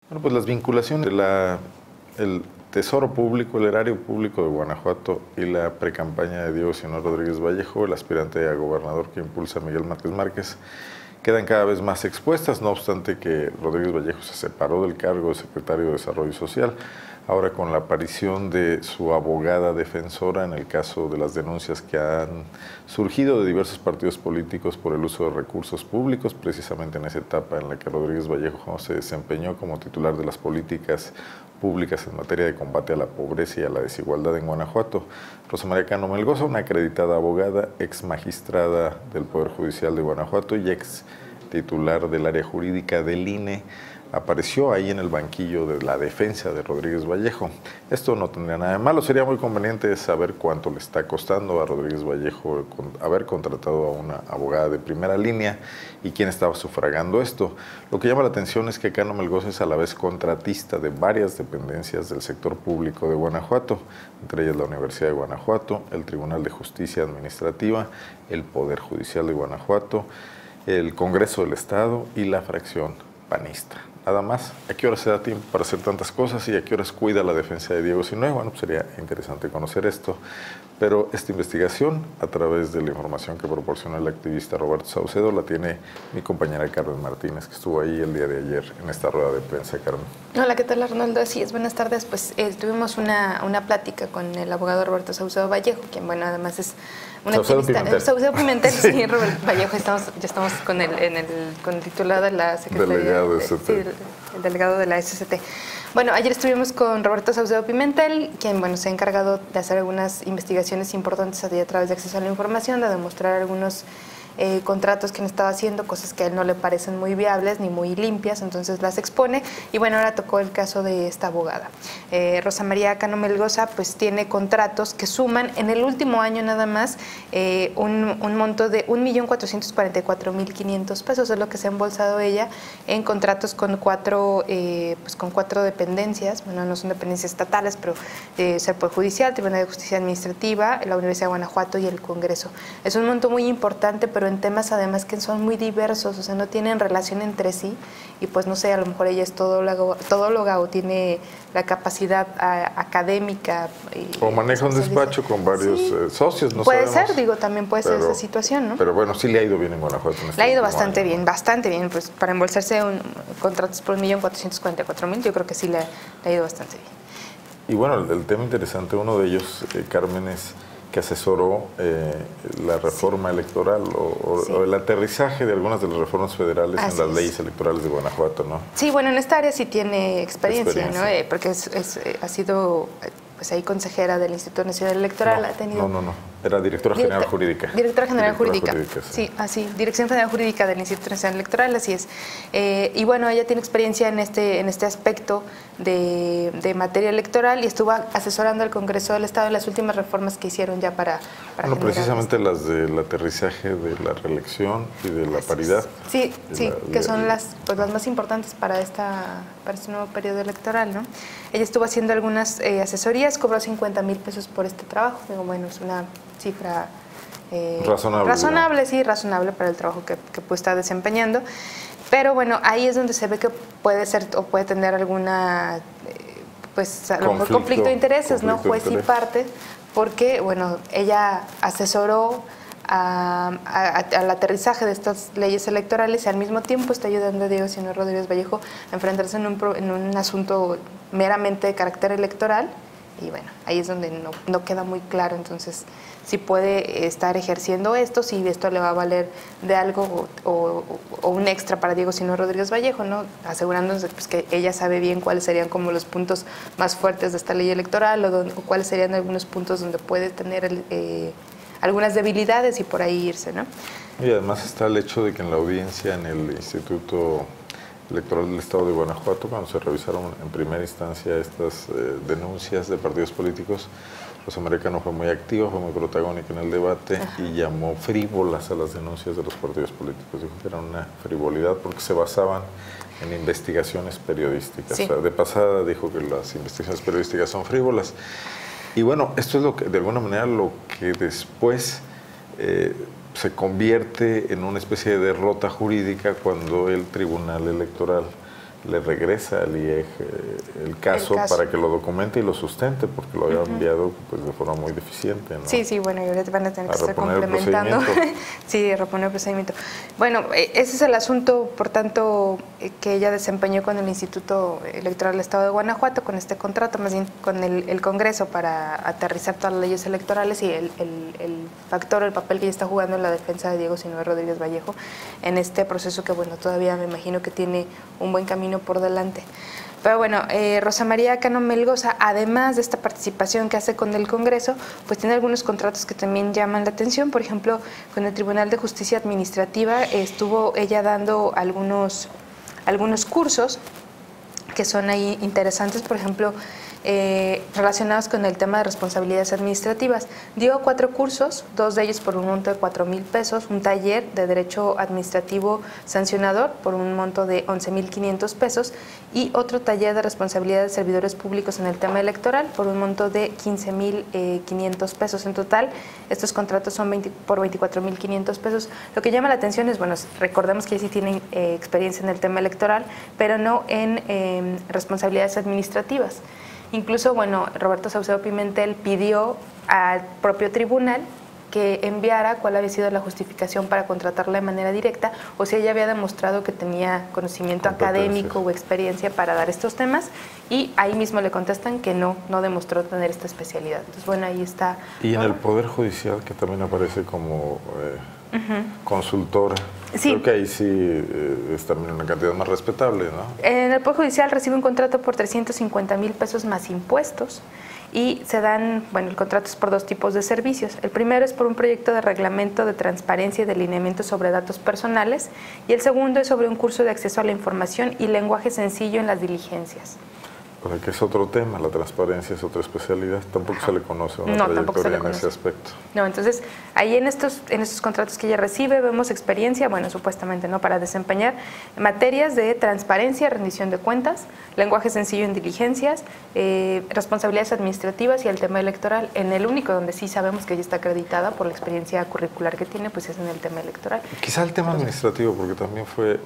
Bueno, pues las vinculaciones el Tesoro Público, el Erario Público de Guanajuato y la precampaña de Diego Sinue Rodríguez Vallejo, el aspirante a gobernador que impulsa Miguel Márquez Márquez, quedan cada vez más expuestas, no obstante que Rodríguez Vallejo se separó del cargo de secretario de Desarrollo Social, ahora con la aparición de su abogada defensora en el caso de las denuncias que han surgido de diversos partidos políticos por el uso de recursos públicos, precisamente en esa etapa en la que Rodríguez Vallejo se desempeñó como titular de las políticas públicas en materia de combate a la pobreza y a la desigualdad en Guanajuato. Rosa María Cano Melgoza, una acreditada abogada, ex magistrada del Poder Judicial de Guanajuato y ex titular del área jurídica del INE, apareció ahí en el banquillo de la defensa de Rodríguez Vallejo. Esto no tendría nada de malo, sería muy conveniente saber cuánto le está costando a Rodríguez Vallejo haber contratado a una abogada de primera línea y quién estaba sufragando esto. Lo que llama la atención es que Cano Melgoza es a la vez contratista de varias dependencias del sector público de Guanajuato, entre ellas la Universidad de Guanajuato, el Tribunal de Justicia Administrativa, el Poder Judicial de Guanajuato, el Congreso del Estado y la fracción panista. Nada más, ¿a qué horas se da tiempo para hacer tantas cosas y a qué horas cuida la defensa de Diego Sinue? Bueno, pues sería interesante conocer esto, pero esta investigación, a través de la información que proporcionó el activista Roberto Saucedo, la tiene mi compañera Carmen Martínez, que estuvo ahí el día de ayer en esta rueda de prensa. Carmen. Hola, ¿qué tal, Arnoldo? Así es, buenas tardes. Pues tuvimos una plática con el abogado Roberto Saucedo Vallejo, quien, bueno, además es un activista. Saucedo Pimentel, sí, Roberto Vallejo, ya estamos con el titular de la Secretaría. Delegado de SCT. Sí, el delegado de la SCT. Bueno, ayer estuvimos con Roberto Saucedo Pimentel, quien, bueno, se ha encargado de hacer algunas investigaciones importantes a través de acceso a la información, de demostrar algunos contratos que han estado haciendo, cosas que a él no le parecen muy viables ni muy limpias, entonces las expone. Y bueno, ahora tocó el caso de esta abogada. Rosa María Cano Melgoza pues tiene contratos que suman en el último año nada más un monto de 1.444.500 pesos, es lo que se ha embolsado ella en contratos con cuatro dependencias. Bueno, no son dependencias estatales, pero el Poder Judicial, Tribunal de Justicia Administrativa, la Universidad de Guanajuato y el Congreso. Es un monto muy importante, pero en temas además que son muy diversos, o sea, no tienen relación entre sí, y pues no sé, a lo mejor ella es todóloga o tiene la capacidad académica. O maneja un despacho con varios socios, no puede sabemos. Ser, digo, también puede ser esa situación, ¿no? Pero bueno, sí le ha ido bien en Guanajuato. Le ha ido bastante bien, pues para embolsarse contratos por 1.444.000, yo creo que sí le ha ido bastante bien. Y bueno, el tema interesante, uno de ellos, Carmen, es que asesoró la reforma electoral o el aterrizaje de algunas de las reformas federales en las leyes electorales de Guanajuato, ¿no? Sí, bueno, en esta área sí tiene experiencia. ¿No? Porque ha sido pues ahí consejera del Instituto Nacional Electoral. No, ha tenido... no, era directora general jurídica. Directora general jurídica. Sí, así, Dirección General Jurídica del Instituto Nacional Electoral, así es. Y bueno, ella tiene experiencia en este aspecto de materia electoral y estuvo asesorando al Congreso del Estado en las últimas reformas que hicieron ya para bueno, precisamente las del aterrizaje de la reelección y de la paridad. Sí, que son las más importantes para este nuevo periodo electoral, ¿no? Ella estuvo haciendo algunas asesorías, cobró 50,000 pesos por este trabajo. Digo, bueno, es una cifra razonable, sí, razonable para el trabajo que puede estar desempeñando. Pero bueno, ahí es donde se ve que puede ser o puede tener alguna conflicto de intereses, ¿no? Juez y parte, porque bueno, ella asesoró al aterrizaje de estas leyes electorales y al mismo tiempo está ayudando a Diego Sinue Rodríguez Vallejo a enfrentarse en un asunto meramente de carácter electoral. Y bueno, ahí es donde no queda muy claro entonces si puede estar ejerciendo esto, si esto le va a valer de algo o un extra para Diego Sinue Rodríguez Vallejo, ¿no? Asegurándose pues, que ella sabe bien cuáles serían como los puntos más fuertes de esta ley electoral o cuáles serían algunos puntos donde puede tener algunas debilidades y por ahí irse, ¿no? Y además está el hecho de que en la audiencia en el Instituto Electoral del Estado de Guanajuato, cuando se revisaron en primera instancia estas denuncias de partidos políticos, Rosa María Cano fue muy activa, fue muy protagónica en el debate y llamó frívolas a las denuncias de los partidos políticos. Dijo que era una frivolidad porque se basaban en investigaciones periodísticas. Sí. O sea, de pasada dijo que las investigaciones periodísticas son frívolas. Y bueno, esto es lo que, de alguna manera, lo que después se convierte en una especie de derrota jurídica cuando el Tribunal Electoral, le regresa al IEG el caso para que lo documente y lo sustente, porque lo había enviado pues, de forma muy deficiente, ¿no? Sí, bueno, y ahorita van a tener que estar complementando. Sí, reponer el procedimiento. Bueno, ese es el asunto, por tanto, que ella desempeñó con el Instituto Electoral del Estado de Guanajuato, con este contrato, más bien con el Congreso, para aterrizar todas las leyes electorales y el factor, el papel que ella está jugando en la defensa de Diego Sinue Rodríguez Vallejo en este proceso que, bueno, todavía me imagino que tiene un buen camino por delante. Pero bueno, Rosa María Cano Melgoza, además de esta participación que hace con el Congreso, pues tiene algunos contratos que también llaman la atención. Por ejemplo, con el Tribunal de Justicia Administrativa estuvo ella dando algunos cursos que son ahí interesantes, por ejemplo, relacionados con el tema de responsabilidades administrativas. Dio 4 cursos, 2 de ellos por un monto de 4,000 pesos, un taller de Derecho Administrativo Sancionador por un monto de 11,500 pesos y otro taller de responsabilidad de servidores públicos en el tema electoral por un monto de 15,500 pesos. En total, estos contratos son por 24,500 pesos. Lo que llama la atención es, bueno, recordemos que sí tienen experiencia en el tema electoral, pero no en responsabilidades administrativas. Incluso, bueno, Roberto Saucedo Pimentel pidió al propio tribunal que enviara cuál había sido la justificación para contratarla de manera directa o si ella había demostrado que tenía conocimiento académico o experiencia para dar estos temas, y ahí mismo le contestan que no demostró tener esta especialidad. Entonces, bueno, ahí está. Y en el Poder Judicial, que también aparece como consultora. Sí. Creo que ahí sí es también una cantidad más respetable, ¿no? En el Poder Judicial recibe un contrato por 350,000 pesos más impuestos y se dan, bueno, el contrato es por 2 tipos de servicios. El primero es por un proyecto de reglamento de transparencia y de lineamiento sobre datos personales y el segundo es sobre un curso de acceso a la información y lenguaje sencillo en las diligencias. O sea, que es otro tema, la transparencia es otra especialidad, tampoco se le conoce una trayectoria en ese aspecto. No, entonces, ahí en estos contratos que ella recibe vemos experiencia, bueno, supuestamente, ¿no?, para desempeñar materias de transparencia, rendición de cuentas, lenguaje sencillo en diligencias, responsabilidades administrativas y el tema electoral. En el único donde sí sabemos que ella está acreditada por la experiencia curricular que tiene, pues es en el tema electoral. Quizá el tema administrativo, porque también fue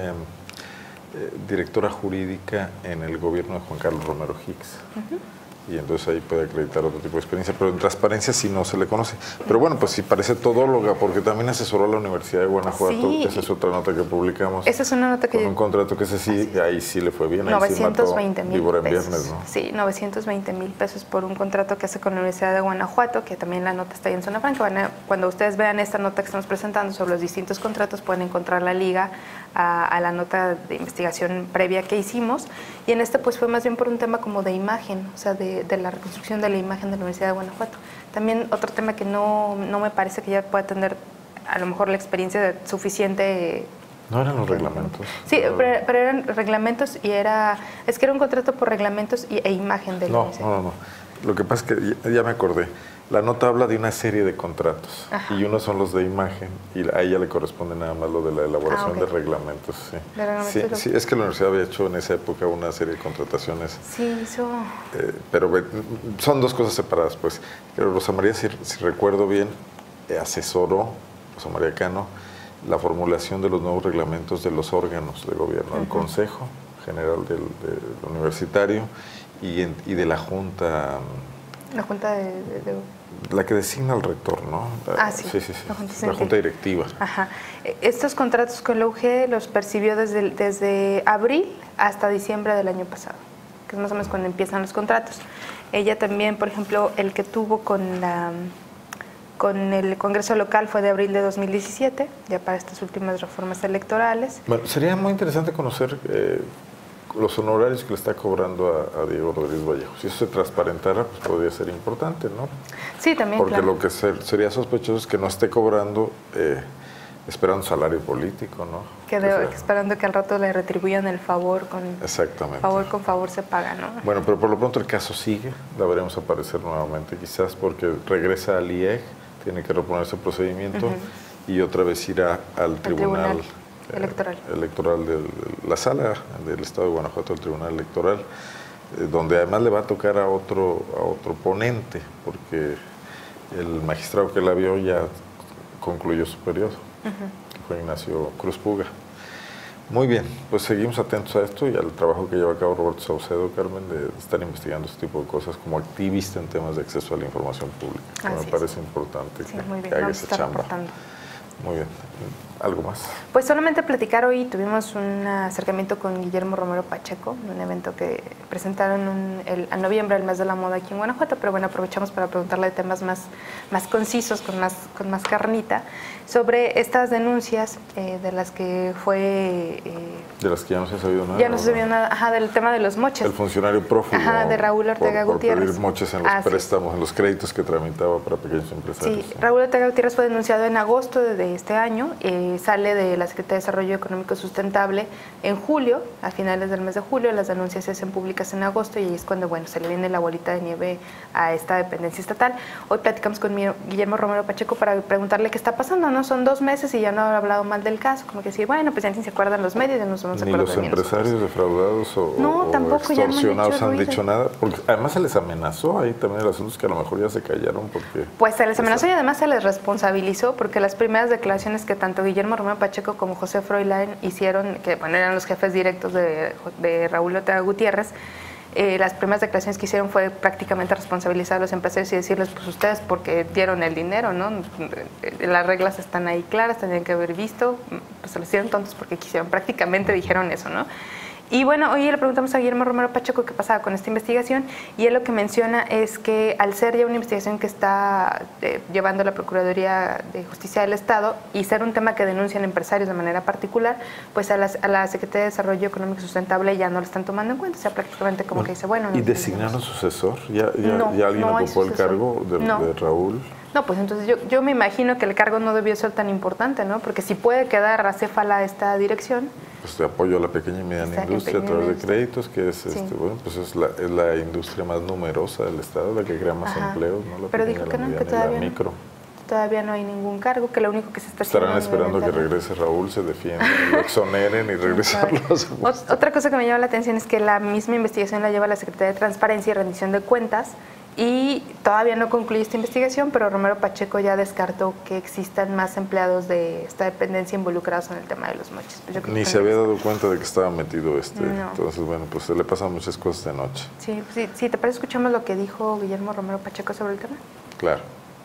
directora jurídica en el gobierno de Juan Carlos Romero Hicks. Y entonces ahí puede acreditar otro tipo de experiencia, pero en transparencia sí no se le conoce. Pero bueno, pues sí parece todóloga, porque también asesoró a la Universidad de Guanajuato. Sí. Esa es otra nota que publicamos. Esa es una nota que... Con un contrato que ese sí, ahí sí le fue bien. 920,000 pesos. Viernes, ¿no? Sí, 920,000 pesos por un contrato que hace con la Universidad de Guanajuato, que también la nota está ahí en Zona Franca. Cuando ustedes vean esta nota que estamos presentando sobre los distintos contratos, pueden encontrar la liga a la nota de investigación previa que hicimos. Y en este pues fue más bien por un tema como de imagen, o sea, de la reconstrucción de la imagen de la Universidad de Guanajuato. También otro tema que no me parece que ya pueda tener a lo mejor la experiencia suficiente. ¿No eran los reglamentos? Sí, pero eran reglamentos y era un contrato por reglamentos e imagen de la universidad. No. Lo que pasa es que ya me acordé. La nota habla de una serie de contratos. Ajá. Y unos son los de imagen y a ella le corresponde nada más lo de la elaboración de reglamentos. Sí. Sí, es que la universidad había hecho en esa época una serie de contrataciones. Sí, hizo. Pero son 2 cosas separadas, pues. Pero Rosa María, si recuerdo bien, asesoró, Rosa María Cano, la formulación de los nuevos reglamentos de los órganos de gobierno, el Consejo General del Universitario y de la Junta. La Junta de la que designa al rector, ¿no? Sí. La Junta Directiva. Ajá. Estos contratos con la UG los percibió desde abril hasta diciembre del año pasado, que es más o menos cuando empiezan los contratos. Ella también, por ejemplo, el que tuvo con el Congreso local fue de abril de 2017, ya para estas últimas reformas electorales. Bueno, sería muy interesante conocer los honorarios que le está cobrando a Diego Rodríguez Vallejo. Si eso se transparentara, pues podría ser importante, ¿no? Sí, también, porque lo que sería sospechoso es que no esté cobrando esperando salario político, ¿no? Esperando que al rato le retribuyan el favor Exactamente. Favor con favor se paga, ¿no? Bueno, pero por lo pronto el caso sigue, la veremos aparecer nuevamente, quizás porque regresa al IEG, tiene que reponer ese procedimiento y otra vez irá al tribunal electoral de la sala del Estado de Guanajuato, del Tribunal Electoral, donde además le va a tocar a otro ponente, porque el magistrado que la vio ya concluyó su periodo, que fue Ignacio Cruz Puga. Muy bien, pues seguimos atentos a esto y al trabajo que lleva a cabo Roberto Saucedo, Carmen, de estar investigando este tipo de cosas como activista en temas de acceso a la información pública. Me parece importante que haga esa chamba. Muy bien. ¿Algo más? Pues solamente platicar, hoy tuvimos un acercamiento con Guillermo Romero Pacheco, un evento que presentaron en noviembre, el mes de la moda aquí en Guanajuato, pero bueno, aprovechamos para preguntarle de temas más concisos, con más carnita, sobre estas denuncias de las que fue... de las que ya no se ha sabido nada. Ya no se sabido nada, del tema de los moches. El funcionario prófugo. De Raúl Ortega Gutiérrez. Por pedir moches en los préstamos, en los créditos que tramitaba para pequeños empresarios. Sí, Raúl Ortega Gutiérrez fue denunciado en agosto de este año, sale de la Secretaría de Desarrollo Económico Sustentable en julio, a finales del mes de julio. Las denuncias se hacen públicas en agosto y ahí es cuando, bueno, se le viene la bolita de nieve a esta dependencia estatal. Hoy platicamos con Guillermo Romero Pacheco para preguntarle qué está pasando, ¿no? Son 2 meses y ya no ha hablado mal del caso, como que decir, bueno, pues ya ni se acuerdan los medios, ya no se ni los empresarios defraudados o tampoco, extorsionados han dicho nada, porque además se les amenazó ahí también el asunto, es que a lo mejor ya se callaron porque... Pues se les amenazó y además se les responsabilizó, porque las primeras declaraciones que tanto Guillermo Romero Pacheco como José Froilán hicieron, que bueno, eran los jefes directos de Raúl Ortega Gutiérrez, las primeras declaraciones que hicieron fue prácticamente responsabilizar a los empresarios y decirles, pues ustedes porque dieron el dinero, ¿no? Las reglas están ahí claras, tenían que haber visto, pues se los hicieron tontos porque quisieron, prácticamente dijeron eso, ¿no? Y bueno, hoy le preguntamos a Guillermo Romero Pacheco qué pasaba con esta investigación y él lo que menciona es que al ser ya una investigación que está llevando la Procuraduría de Justicia del Estado y ser un tema que denuncian empresarios de manera particular, pues a la Secretaría de Desarrollo Económico Sustentable ya no lo están tomando en cuenta, o sea, prácticamente como que dice, bueno... ¿Y designaron sucesor? ¿Ya alguien ocupó el cargo de Raúl? No, pues entonces yo me imagino que el cargo no debió ser tan importante, ¿no? Porque si puede quedar acéfala esta dirección... Pues de apoyo a la pequeña y mediana industria a través de créditos, que es, bueno, pues es la industria más numerosa del Estado, la que crea más empleos, ¿no? La pero dijo que no, que todavía no hay ningún cargo, que lo único que se está haciendo... Estarán esperando que regrese Raúl, se defienda, lo exoneren y regresarlos. Otra cosa que me llama la atención es que la misma investigación la lleva la Secretaría de Transparencia y Rendición de Cuentas, y todavía no concluye esta investigación, pero Romero Pacheco ya descartó que existan más empleados de esta dependencia involucrados en el tema de los moches. Pues ni se había dado cuenta de que estaba metido entonces bueno, pues se le pasan muchas cosas de noche. Sí, ¿te parece? Escuchamos lo que dijo Guillermo Romero Pacheco sobre el tema. Claro.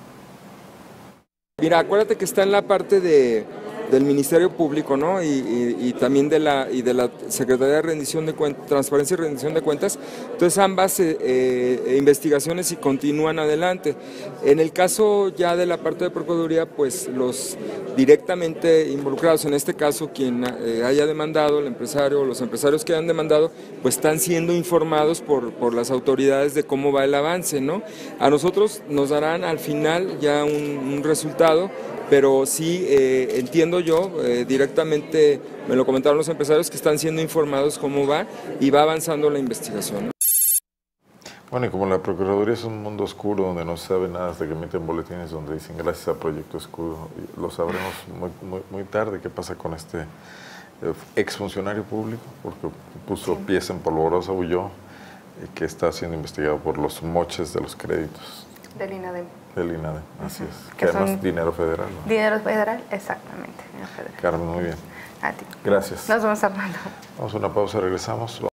Mira, acuérdate que está en la parte del Ministerio Público, ¿no? Y también de la Secretaría de Rendición de Cuentas, Transparencia y Rendición de Cuentas. Entonces ambas investigaciones y continúan adelante. En el caso ya de la parte de Procuraduría, pues los directamente involucrados, en este caso quien haya demandado, el empresario o los empresarios que hayan demandado, pues están siendo informados por las autoridades de cómo va el avance, ¿no? A nosotros nos darán al final ya un resultado, pero sí entiendo yo, directamente me lo comentaron los empresarios, que están siendo informados cómo va y va avanzando la investigación, ¿no? Bueno, y como la Procuraduría es un mundo oscuro donde no se sabe nada hasta que emiten boletines donde dicen gracias a Proyecto Escudo, lo sabremos muy tarde qué pasa con este exfuncionario público, porque puso pies en polvorosa, huyó, que está siendo investigado por los moches de los créditos. Del INADEM. Del INADEM, así es. Que además dinero federal, ¿no? Dinero federal, exactamente. Dinero federal. Carmen, muy bien. A ti. Gracias. Nos vemos, Arnaldo. Vamos a una pausa, regresamos.